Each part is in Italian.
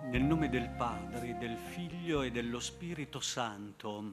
Nel nome del Padre, del Figlio e dello Spirito Santo.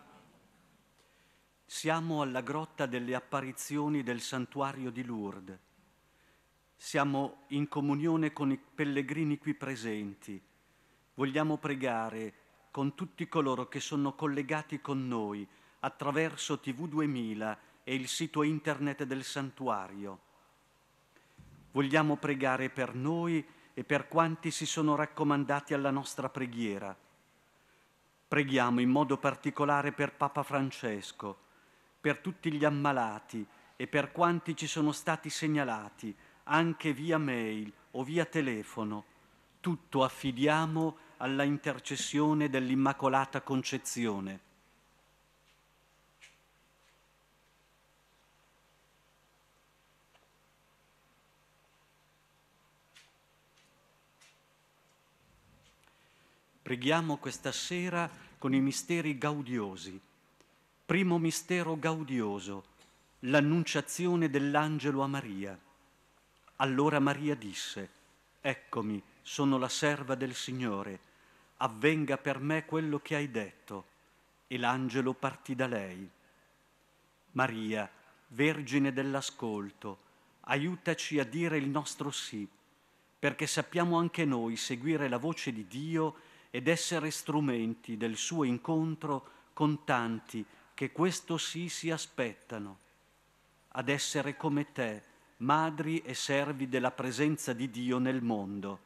Siamo alla grotta delle apparizioni del santuario di Lourdes. Siamo in comunione con i pellegrini qui presenti. Vogliamo pregare con tutti coloro che sono collegati con noi attraverso TV 2000 e il sito internet del santuario. Vogliamo pregare per noi e per quanti si sono raccomandati alla nostra preghiera. Preghiamo in modo particolare per Papa Francesco, per tutti gli ammalati e per quanti ci sono stati segnalati, anche via mail o via telefono. Tutto affidiamo alla intercessione dell'Immacolata Concezione. Preghiamo questa sera con i misteri gaudiosi. Primo mistero gaudioso, l'annunciazione dell'angelo a Maria. Allora Maria disse: «Eccomi, sono la serva del Signore, avvenga per me quello che hai detto». E l'angelo partì da lei. Maria, Vergine dell'ascolto, aiutaci a dire il nostro sì, perché sappiamo anche noi seguire la voce di Dio ed essere strumenti del suo incontro con tanti che questo sì si aspettano, ad essere come te, madri e servi della presenza di Dio nel mondo.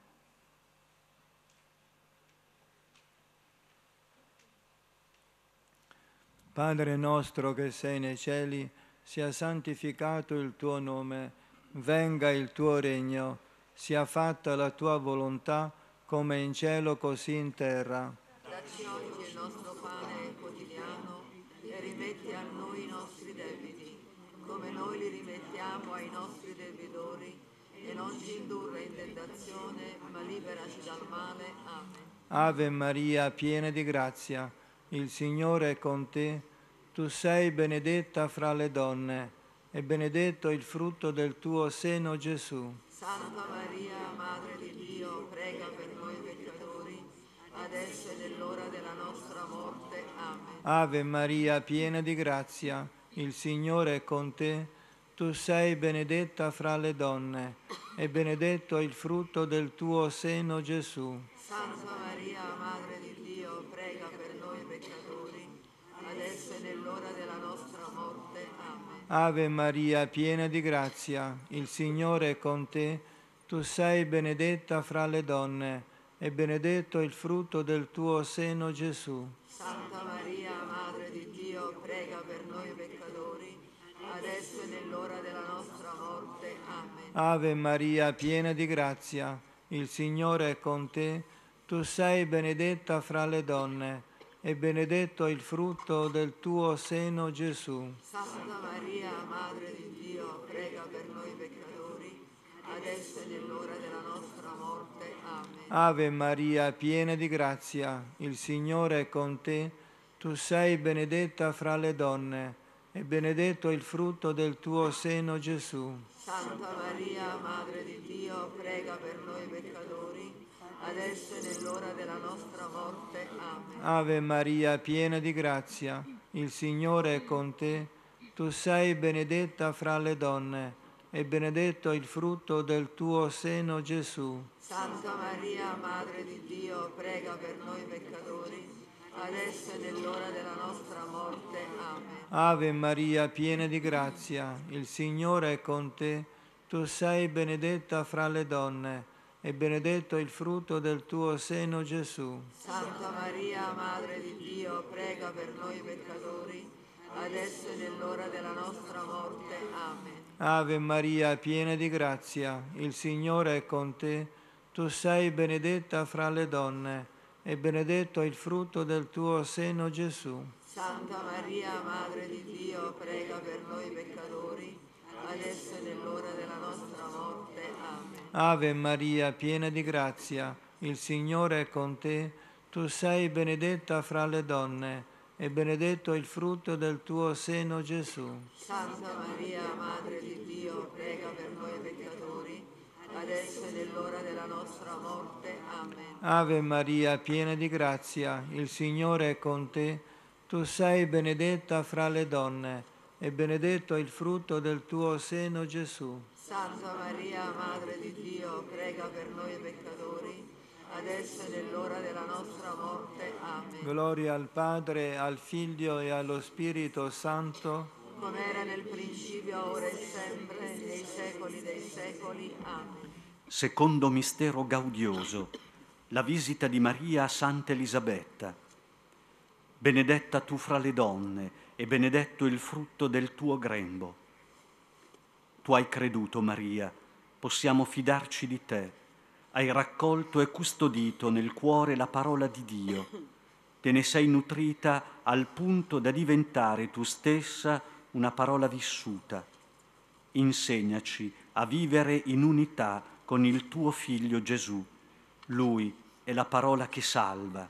Padre nostro che sei nei cieli, sia santificato il tuo nome, venga il tuo regno, sia fatta la tua volontà come in cielo così in terra. Dacci oggi il nostro pane quotidiano e rimetti a noi i nostri debiti, come noi li rimettiamo ai nostri debitori, e non ci indurre in tentazione, ma liberaci dal male. Amen. Ave Maria, piena di grazia, il Signore è con te, tu sei benedetta fra le donne, e benedetto il frutto del tuo seno, Gesù. Santa Maria, Madre di Dio, prega per noi peccatori, adesso e nell'ora della nostra morte. Amen. Ave Maria, piena di grazia, il Signore è con te, tu sei benedetta fra le donne, e benedetto il frutto del tuo seno, Gesù. Santa Maria, Madre di Dio, prega per noi peccatori, adesso e nell'ora della nostra morte. Amen. Ave Maria, piena di grazia, il Signore è con te, tu sei benedetta fra le donne, e benedetto il frutto del tuo seno, Gesù. Santa Maria, Madre di Dio, prega per noi peccatori, adesso e nell'ora della nostra morte. Amen. Ave Maria, piena di grazia, il Signore è con te, tu sei benedetta fra le donne, e benedetto il frutto del tuo seno, Gesù. Santa Maria, Madre di Dio, prega per noi peccatori, adesso e nell'ora della nostra morte. Amen. Ave Maria, piena di grazia, il Signore è con te, tu sei benedetta fra le donne, e benedetto il frutto del tuo seno, Gesù. Santa Maria, Madre di Dio, prega per noi peccatori, adesso e nell'ora della nostra morte. Amen. Ave Maria, piena di grazia, il Signore è con te, tu sei benedetta fra le donne, e benedetto il frutto del tuo seno, Gesù. Santa Maria, Madre di Dio, prega per noi peccatori, adesso e nell'ora della nostra morte. Amen. Ave Maria, piena di grazia, il Signore è con te, tu sei benedetta fra le donne, e benedetto il frutto del tuo seno, Gesù. Santa Maria, Madre di Dio, prega per noi peccatori, adesso e nell'ora della nostra morte. Amen. Ave Maria, piena di grazia, il Signore è con te, tu sei benedetta fra le donne, e benedetto il frutto del tuo seno, Gesù. Santa Maria, Madre di Dio, prega per noi peccatori, adesso e nell'ora della nostra morte. Amen. Ave Maria, piena di grazia, il Signore è con te, tu sei benedetta fra le donne, e benedetto il frutto del tuo seno, Gesù. Santa Maria, Madre di Dio, prega per noi peccatori, adesso e nell'ora della nostra morte. Amen. Ave Maria, piena di grazia, il Signore è con te. Tu sei benedetta fra le donne e benedetto è il frutto del tuo seno, Gesù. Santa Maria, Madre di Dio, prega per noi peccatori, adesso e nell'ora della nostra morte. Amen. Gloria al Padre, al Figlio e allo Spirito Santo, Come era nel principio, ora e sempre, nei secoli dei secoli. Amen. Secondo mistero gaudioso, la visita di Maria a Santa Elisabetta. Benedetta tu fra le donne e benedetto il frutto del tuo grembo. Tu hai creduto, Maria, possiamo fidarci di te. Hai raccolto e custodito nel cuore la parola di Dio. Te ne sei nutrita al punto da diventare tu stessa una parola vissuta. Insegnaci a vivere in unità con il tuo Figlio Gesù. Lui è la parola che salva.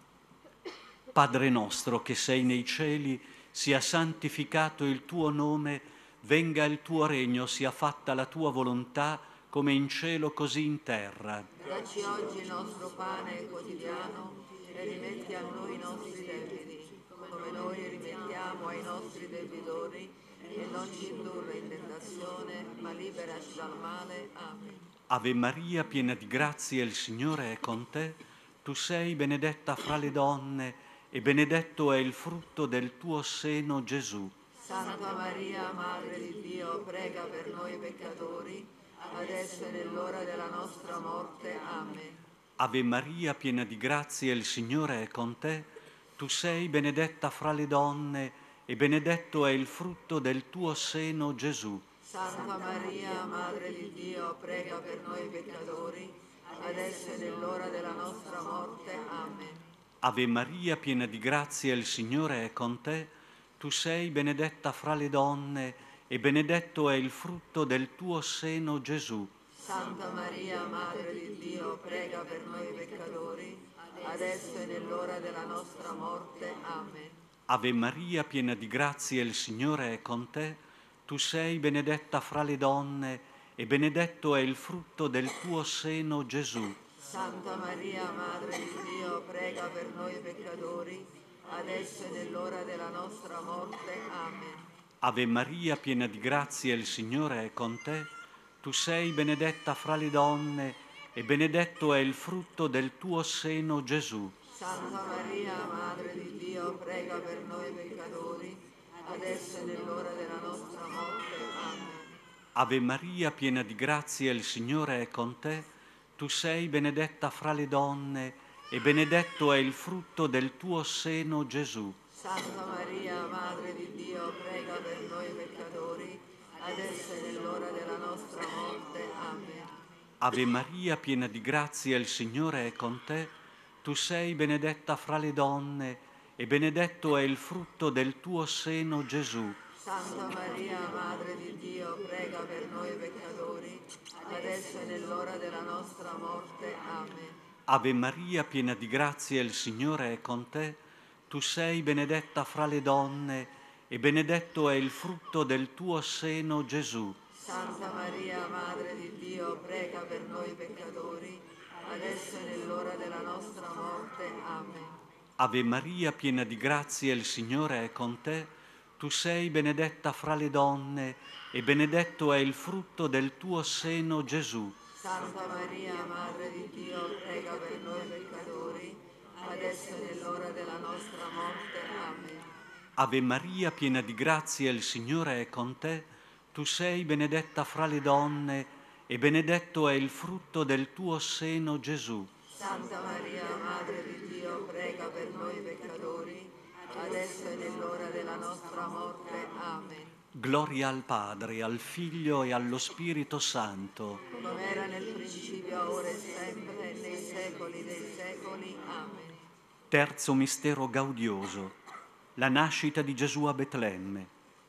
Padre nostro che sei nei cieli, sia santificato il tuo nome, venga il tuo regno, sia fatta la tua volontà, come in cielo così in terra. Dacci oggi il nostro pane quotidiano e rimetti a noi i nostri debiti, come noi rimettiamo ai nostri debitori, e non ci indurre in tentazione, ma liberaci dal male. Amen. Ave Maria, piena di grazia, il Signore è con te. Tu sei benedetta fra le donne e benedetto è il frutto del tuo seno, Gesù. Santa Maria, Madre di Dio, prega per noi peccatori, adesso e nell'ora della nostra morte. Amen. Ave Maria, piena di grazia, il Signore è con te. Tu sei benedetta fra le donne e benedetto è il frutto del tuo seno, Gesù. Santa Maria, Madre di Dio, prega per noi peccatori, adesso e nell'ora della nostra morte. Amen. Ave Maria, piena di grazia, il Signore è con te. Tu sei benedetta fra le donne e benedetto è il frutto del tuo seno, Gesù. Santa Maria, Madre di Dio, prega per noi peccatori, adesso e nell'ora della nostra morte. Amen. Ave Maria, piena di grazia, il Signore è con te. Tu sei benedetta fra le donne e benedetto è il frutto del tuo seno, Gesù. Santa Maria, Madre di Dio, prega per noi peccatori, adesso e nell'ora della nostra morte. Amen. Ave Maria, piena di grazia, il Signore è con te. Tu sei benedetta fra le donne e benedetto è il frutto del tuo seno, Gesù. Santa Maria, Madre di Dio, prega per noi peccatori, adesso e nell'ora della nostra morte. Amen. Ave Maria, piena di grazia, il Signore è con te. Tu sei benedetta fra le donne e benedetto è il frutto del tuo seno, Gesù. Santa Maria, Madre di Dio, prega per noi peccatori, adesso e nell'ora della nostra morte. Amen. Ave Maria, piena di grazia, il Signore è con te. Tu sei benedetta fra le donne e benedetto è il frutto del tuo seno, Gesù. Santa Maria, Madre di Dio, prega per noi peccatori, adesso e nell'ora della nostra morte. Amen. Ave Maria, piena di grazia, il Signore è con te. Tu sei benedetta fra le donne e benedetto è il frutto del tuo seno, Gesù. Santa Maria, Madre di Dio, prega per noi peccatori, adesso e nell'ora della nostra morte. Amen. Ave Maria, piena di grazia, il Signore è con te. Tu sei benedetta fra le donne e benedetto è il frutto del tuo seno, Gesù. Santa Maria, Madre di Dio, prega per noi peccatori, adesso e nell'ora della nostra morte. Amen. Ave Maria, piena di grazia, il Signore è con te. Tu sei benedetta fra le donne e benedetto è il frutto del tuo seno, Gesù. Santa Maria, Madre di Dio, prega per noi peccatori, adesso e nell'ora della nostra morte. Amen. Gloria al Padre, al Figlio e allo Spirito Santo. Come era nel principio, ora e sempre, nei secoli dei secoli. Amen. Terzo mistero gaudioso, la nascita di Gesù a Betlemme.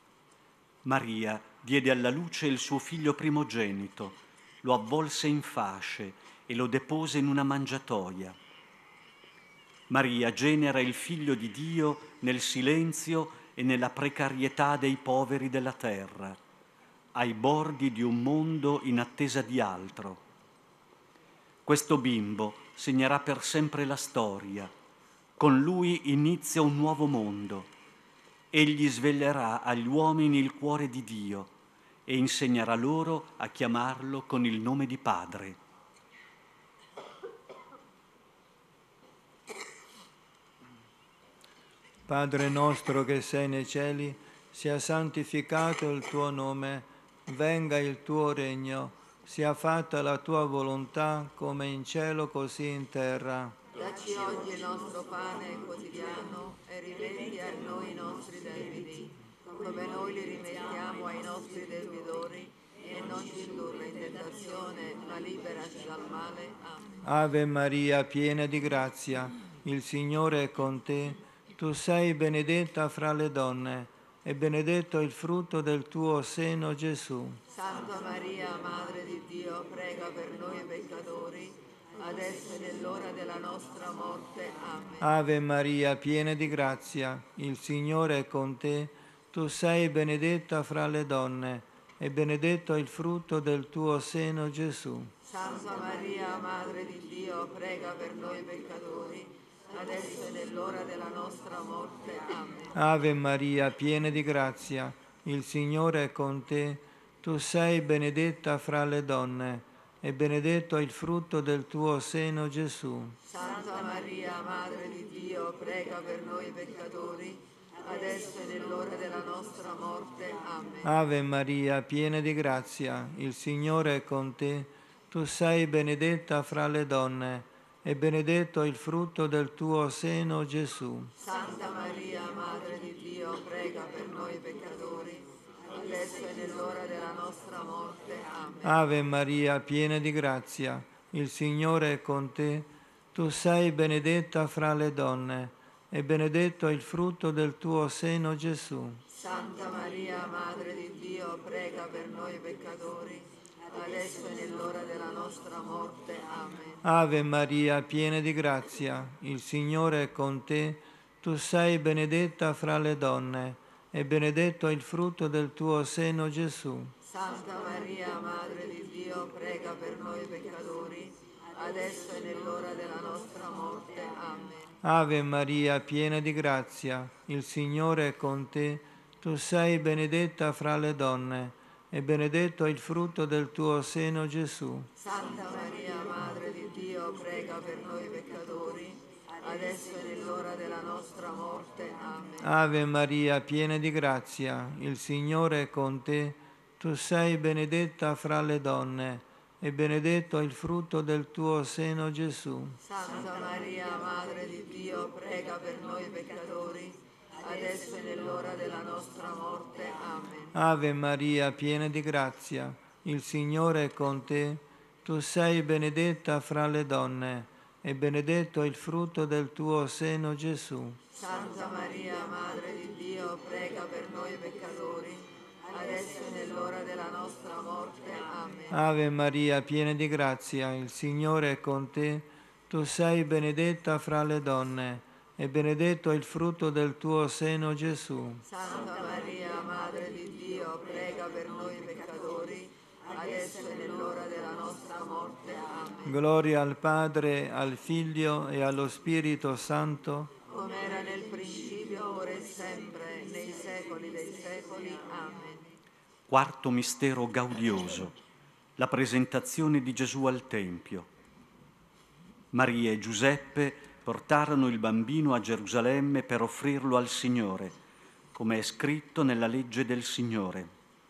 Maria diede alla luce il suo figlio primogenito, lo avvolse in fasce e lo depose in una mangiatoia. Maria genera il Figlio di Dio nel silenzio e nella precarietà dei poveri della terra, ai bordi di un mondo in attesa di altro. Questo bimbo segnerà per sempre la storia. Con lui inizia un nuovo mondo. Egli svelerà agli uomini il cuore di Dio e insegnerà loro a chiamarlo con il nome di Padre. Padre nostro che sei nei cieli, sia santificato il tuo nome, venga il tuo regno, sia fatta la tua volontà come in cielo così in terra. Dacci oggi il nostro pane quotidiano e rimetti a noi i nostri debiti, come noi li rimettiamo ai nostri debitori, e non ci indurre in tentazione, ma liberaci dal male. Amen. Ave Maria, piena di grazia, il Signore è con te. Tu sei benedetta fra le donne, e benedetto il frutto del tuo seno, Gesù. Santa Maria, Madre di Dio, prega per noi peccatori, adesso e nell'ora della nostra morte. Amen. Ave Maria, piena di grazia, il Signore è con te. Tu sei benedetta fra le donne, e benedetto il frutto del tuo seno, Gesù. Santa Maria, Madre di Dio, prega per noi peccatori, adesso e nell'ora della nostra morte. Amen. Ave Maria, piena di grazia, il Signore è con te. Tu sei benedetta fra le donne, e benedetto il frutto del tuo seno, Gesù. Santa Maria, Madre di Dio, prega per noi peccatori, adesso e nell'ora della nostra morte. Amen. Ave Maria, piena di grazia, il Signore è con te. Tu sei benedetta fra le donne, e benedetto il frutto del tuo seno, Gesù. Santa Maria, Madre di Dio, prega per noi peccatori, adesso e nell'ora della nostra morte. Amen. Ave Maria, piena di grazia, il Signore è con te. Tu sei benedetta fra le donne, e benedetto il frutto del tuo seno, Gesù. Santa Maria, Madre di Dio, prega per noi peccatori, adesso e nell'ora della nostra morte. Amen. Ave Maria, piena di grazia, il Signore è con te. Tu sei benedetta fra le donne, e benedetto il frutto del tuo seno, Gesù. Santa Maria, Madre di Dio, prega per noi peccatori, adesso e nell'ora della nostra morte. Amen. Ave Maria, piena di grazia, il Signore è con te. Tu sei benedetta fra le donne, e benedetto il frutto del tuo seno, Gesù. Santa Maria, Madre di Dio, prega per noi peccatori, adesso e nell'ora della nostra morte. Amen. Ave Maria, piena di grazia, il Signore è con te. Tu sei benedetta fra le donne, e benedetto il frutto del tuo seno, Gesù. Santa Maria, Madre di Dio, prega per noi peccatori, adesso e nell'ora della nostra morte. Amen. Ave Maria, piena di grazia, il Signore è con te. Tu sei benedetta fra le donne, e benedetto il frutto del tuo seno, Gesù. Santa Maria, Madre di Dio, prega per noi peccatori, adesso e nell'ora della nostra morte. Amen. Ave Maria, piena di grazia, il Signore è con te. Tu sei benedetta fra le donne, e benedetto il frutto del tuo seno, Gesù. Santa Maria, Madre di Dio, prega per noi peccatori, adesso e nell'ora della nostra morte. Amen. Gloria al Padre, al Figlio e allo Spirito Santo, Come era nel principio, ora e sempre, nei secoli dei secoli. Amen. Quarto mistero gaudioso, la presentazione di Gesù al Tempio. Maria e Giuseppe portarono il bambino a Gerusalemme per offrirlo al Signore, come è scritto nella legge del Signore.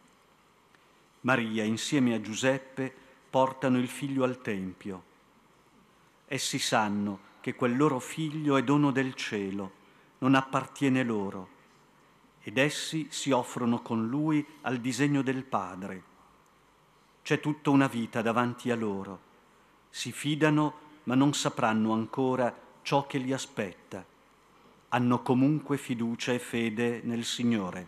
Maria insieme a Giuseppe portano il figlio al Tempio. Essi sanno che quel loro figlio è dono del cielo, non appartiene loro, ed essi si offrono con lui al disegno del Padre. C'è tutta una vita davanti a loro. Si fidano, ma non sapranno ancora ciò che li aspetta. Hanno comunque fiducia e fede nel Signore.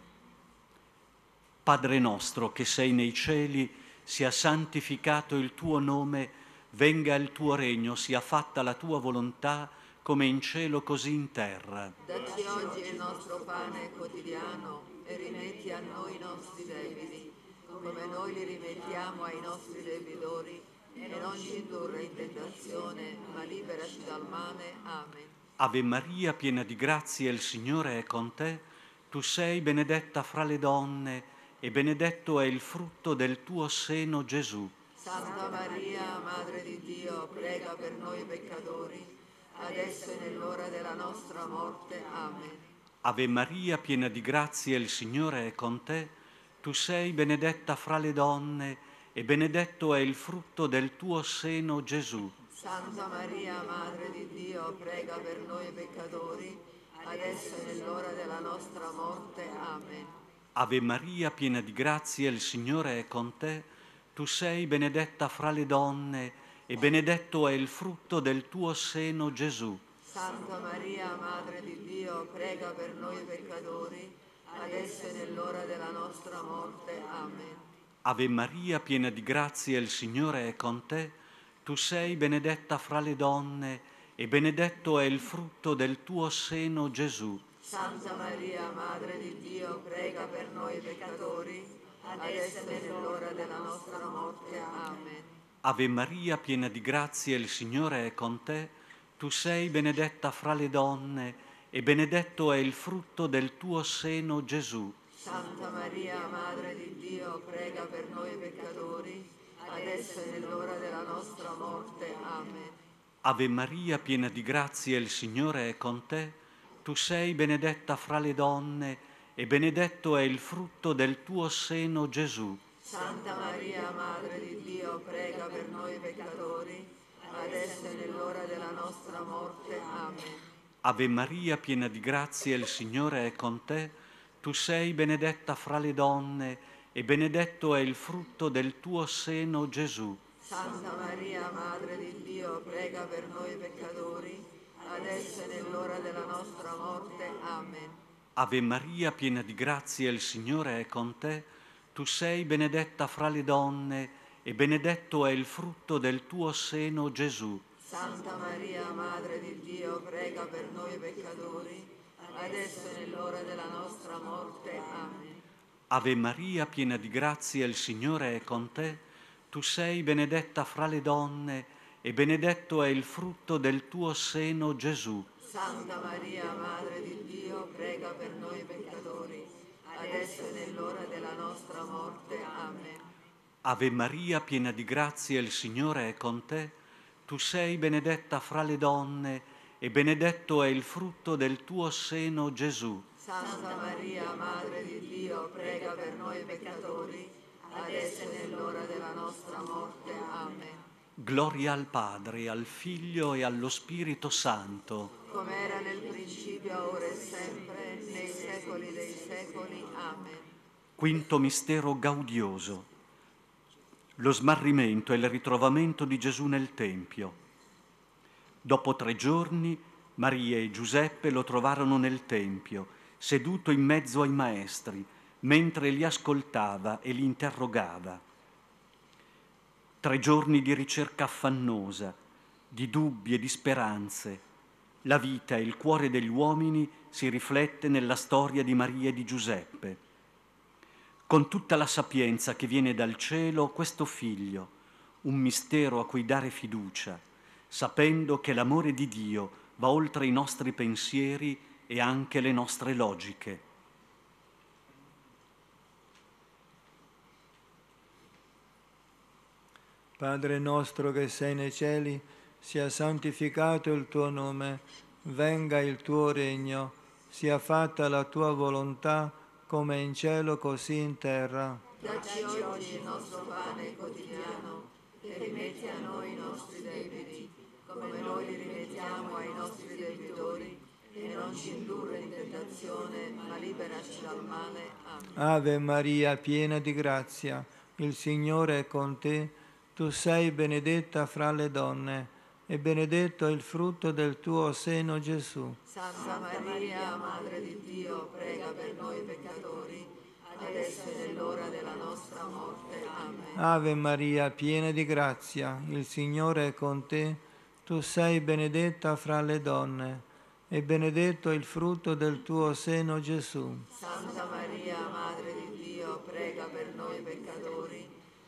Padre nostro che sei nei cieli, sia santificato il tuo nome, venga il tuo regno, sia fatta la tua volontà, come in cielo così in terra. Dacci oggi il nostro pane quotidiano e rimetti a noi i nostri debiti, come noi li rimettiamo ai nostri debitori, e non ci indurre in tentazione, ma liberaci dal male. Amen. Ave Maria, piena di grazia, il Signore è con te. Tu sei benedetta fra le donne e benedetto è il frutto del tuo seno, Gesù. Santa Maria, Madre di Dio, prega per noi peccatori, adesso e nell'ora della nostra morte. Amen. Ave Maria, piena di grazia, il Signore è con te. Tu sei benedetta fra le donne e benedetto è il frutto del tuo seno, Gesù. Santa Maria, Madre di Dio, prega per noi peccatori, adesso e nell'ora della nostra morte. Amen. Ave Maria, piena di grazia, il Signore è con te. Tu sei benedetta fra le donne e benedetto è il frutto del tuo seno, Gesù. Santa Maria, Madre di Dio, prega per noi peccatori, adesso e nell'ora della nostra morte. Amen. Ave Maria, piena di grazia, il Signore è con te. Tu sei benedetta fra le donne e benedetto è il frutto del tuo seno, Gesù. Santa Maria, Madre di Dio, prega per noi peccatori, adesso e nell'ora della nostra morte. Amen. Ave Maria, piena di grazia, il Signore è con te. Tu sei benedetta fra le donne e benedetto è il frutto del tuo seno, Gesù. Santa Maria, Madre di Dio, prega per noi peccatori, adesso e nell'ora della nostra morte. Amen. Ave Maria, piena di grazia, il Signore è con te. Tu sei benedetta fra le donne e benedetto è il frutto del tuo seno, Gesù. Santa Maria, Madre di Dio, prega per noi peccatori, adesso e nell'ora della nostra morte. Amen. Ave Maria, piena di grazia, il Signore è con te. Tu sei benedetta fra le donne e benedetto è il frutto del tuo seno, Gesù. Santa Maria, Madre di Dio, prega per noi peccatori, adesso e nell'ora della nostra morte. Amen. Ave Maria, piena di grazia, il Signore è con te. Tu sei benedetta fra le donne e benedetto è il frutto del tuo seno, Gesù. Santa Maria, Madre di Dio, prega per noi peccatori, adesso e nell'ora della nostra morte. Amen. Ave Maria, piena di grazia, il Signore è con te. Tu sei benedetta fra le donne e benedetto è il frutto del tuo seno, Gesù. Santa Maria, Madre di Dio, prega per noi peccatori, adesso e nell'ora della nostra morte. Amen. Ave Maria, piena di grazia, il Signore è con te. Tu sei benedetta fra le donne e benedetto è il frutto del tuo seno, Gesù. Santa Maria, Madre di Dio, prega per noi peccatori, adesso e nell'ora della nostra morte. Amen. Gloria al Padre, al Figlio e allo Spirito Santo. Come era nel principio, ora e sempre, nei secoli dei secoli. Amen. Quinto mistero gaudioso. Lo smarrimento e il ritrovamento di Gesù nel Tempio. Dopo 3 giorni, Maria e Giuseppe lo trovarono nel Tempio, seduto in mezzo ai maestri, mentre li ascoltava e li interrogava. 3 giorni di ricerca affannosa, di dubbi e di speranze. La vita e il cuore degli uomini si riflette nella storia di Maria e di Giuseppe. Con tutta la sapienza che viene dal cielo, questo figlio, un mistero a cui dare fiducia, sapendo che l'amore di Dio va oltre i nostri pensieri e anche le nostre logiche. Padre nostro che sei nei cieli, sia santificato il tuo nome, venga il tuo regno, sia fatta la tua volontà, come in cielo così in terra. Dacci oggi il nostro pane quotidiano e rimetti a noi i nostri debiti, come noi li rimettiamo ai nostri debitori, e non ci indurre in tentazione, ma liberaci dal male. Amen. Ave Maria, piena di grazia, il Signore è con te. Tu sei benedetta fra le donne e benedetto è il frutto del tuo seno, Gesù. Santa Maria, Madre di Dio, prega per noi peccatori, adesso e nell'ora della nostra morte. Amen. Ave Maria, piena di grazia, il Signore è con te. Tu sei benedetta fra le donne e benedetto è il frutto del tuo seno, Gesù. Santa Maria, Madre di Dio, prega per noi peccatori,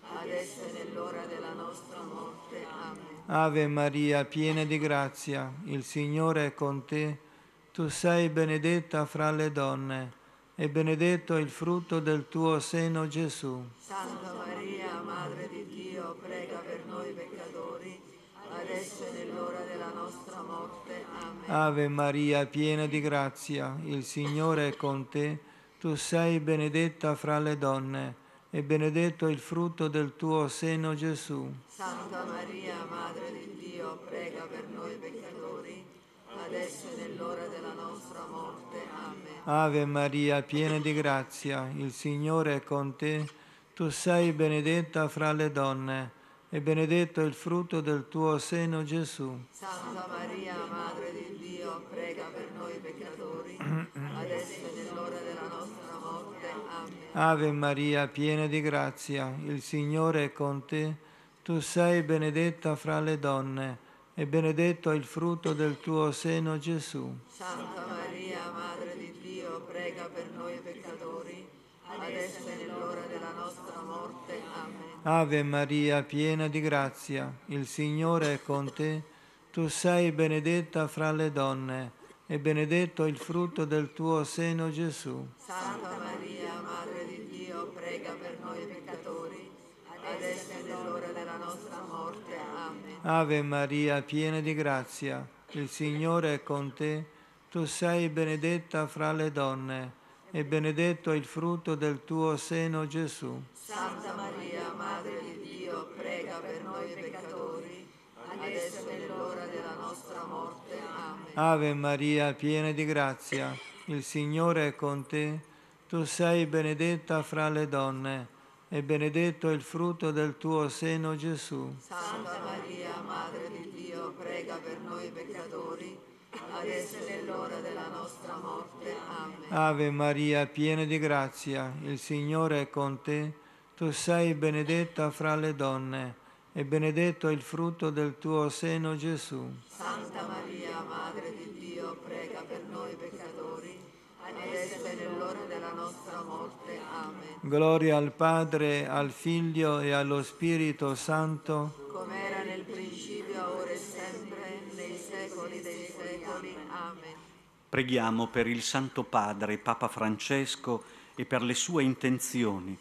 adesso e nell'ora della nostra morte. Amen. Ave Maria, piena di grazia, il Signore è con te. Tu sei benedetta fra le donne, e benedetto è il frutto del tuo seno, Gesù. Santa Maria, Madre di Dio, prega per noi peccatori, adesso e nell'ora della nostra morte. Amen. Ave Maria, piena di grazia, il Signore è con te. Tu sei benedetta fra le donne, e benedetto è il frutto del tuo seno, Gesù. Santa Maria, Madre di Dio, prega per noi peccatori, adesso e nell'ora della nostra morte. Amen. Ave Maria, piena di grazia, il Signore è con te. Tu sei benedetta fra le donne, e benedetto è il frutto del tuo seno, Gesù. Santa Maria, Madre di Dio, prega per noi peccatori, adesso e nell'ora della nostra morte. Amen. Ave Maria, piena di grazia, il Signore è con te. Tu sei benedetta fra le donne, e benedetto è il frutto del tuo seno, Gesù. Santa Maria, Madre di Dio, prega per noi peccatori, adesso e nell'ora della nostra morte. Amen. Ave Maria, piena di grazia, il Signore è con te. Tu sei benedetta fra le donne, e benedetto è il frutto del tuo seno, Gesù. Santa Maria, Madre di Dio, prega per noi peccatori, adesso e nell'ora della nostra morte. Amen. Ave Maria, piena di grazia, il Signore è con te. Tu sei benedetta fra le donne, e benedetto è il frutto del tuo seno, Gesù. Santa Maria, Madre di Dio, prega per noi peccatori, adesso e nell'ora della nostra morte. Amen. Ave Maria, piena di grazia, il Signore è con te. Tu sei benedetta fra le donne, e benedetto è il frutto del tuo seno, Gesù. Santa Maria, Madre di Dio, prega per noi peccatori, adesso e nell'ora della nostra morte. Amen. Ave Maria, piena di grazia, il Signore è con te. Tu sei benedetta fra le donne, e benedetto è il frutto del tuo seno, Gesù. Santa Maria, Madre di Dio, prega per noi peccatori, adesso e nell'ora della nostra morte. Amen. Gloria al Padre, al Figlio e allo Spirito Santo, Come era nel principio, ora e sempre, nei secoli dei secoli. Amen. Preghiamo per il Santo Padre, Papa Francesco, e per le sue intenzioni.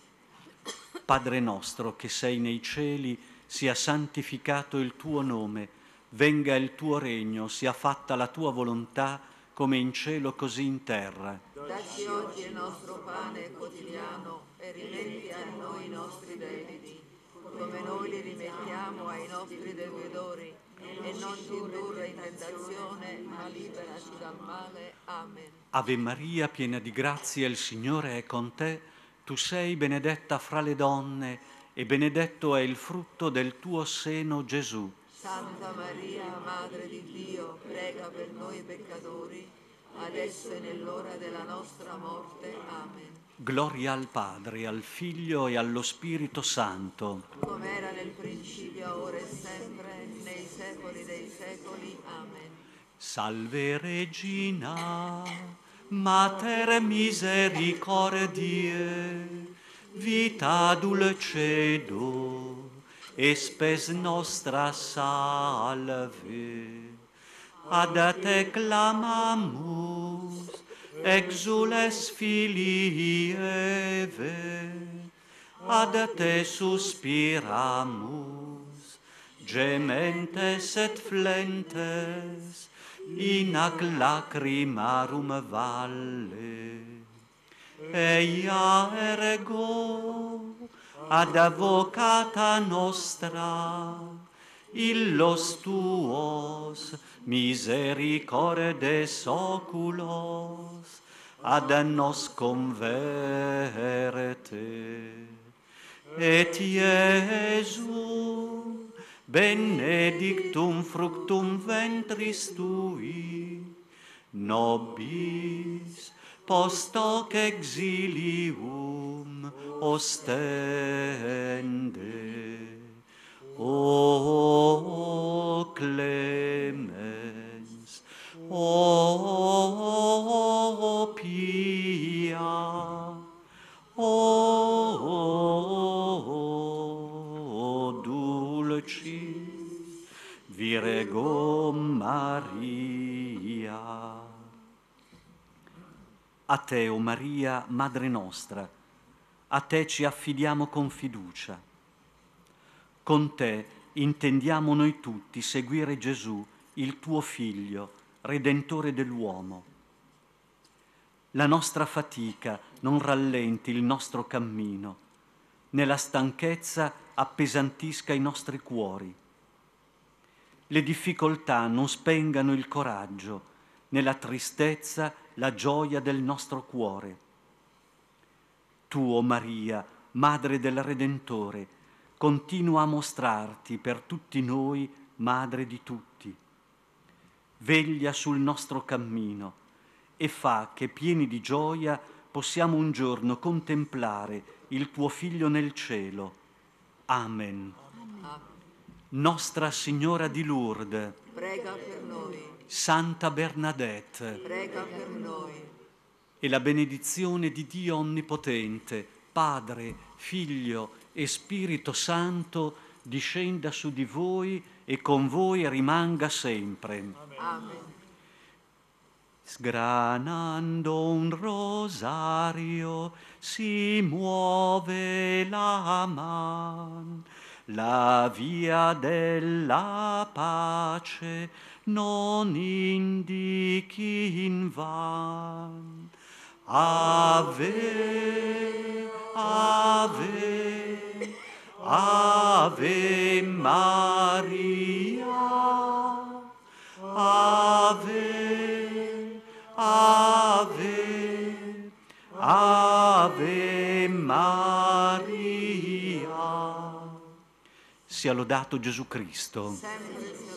Padre nostro che sei nei cieli, sia santificato il tuo nome, venga il tuo regno, sia fatta la tua volontà, come in cielo così in terra. Dacci oggi il nostro pane quotidiano e rimetti a noi i nostri debiti, come noi li rimettiamo ai nostri debitori, e non ci indurre in tentazione, ma liberaci dal male. Amen. Ave Maria, piena di grazia, il Signore è con te. Tu sei benedetta fra le donne, e benedetto è il frutto del tuo seno, Gesù. Santa Maria, Madre di Dio, prega per noi peccatori, adesso e nell'ora della nostra morte. Amen. Gloria al Padre, al Figlio e allo Spirito Santo. Come era nel principio, ora e sempre, nei secoli dei secoli. Amen. Salve Regina, Mater misericordiae, vita dulcedo, e spes nostra salve. Ad te clamamus, exules filii Eve, ad te suspiramus, gementes et flentes, in ac lacrimarum valle. Eia ergo ad avocata nostra, illos tuos misericordes oculos, ad nos converte. Et Iesu, benedictum fructum ventris tui, nobis post hoc exilium ostende. O clemens, o pia, o prego Maria. A te, o Maria, Madre nostra, a te ci affidiamo con fiducia. Con te intendiamo noi tutti seguire Gesù, il tuo Figlio, Redentore dell'uomo. La nostra fatica non rallenti il nostro cammino, né la stanchezza appesantisca i nostri cuori. Le difficoltà non spengano il coraggio, né la tristezza la gioia del nostro cuore. Tu, o Maria, Madre del Redentore, continua a mostrarti per tutti noi Madre di tutti. Veglia sul nostro cammino e fa che, pieni di gioia, possiamo un giorno contemplare il tuo Figlio nel cielo. Amen. Nostra Signora di Lourdes, prega per noi. Santa Bernadette, Prega per noi. e la benedizione di Dio Onnipotente, Padre, Figlio e Spirito Santo, discenda su di voi e con voi rimanga sempre. Amen. Sgranando un rosario si muove la man, la via della pace non indichi invan. Ave, Ave, Ave Maria, Ave, Ave, Ave Maria. Sia lodato Gesù Cristo. Sempre